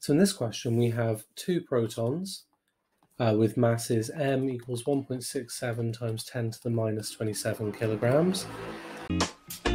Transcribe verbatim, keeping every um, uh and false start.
So in this question, we have two protons uh, with masses m equals one point six seven times ten to the minus twenty-seven kilograms.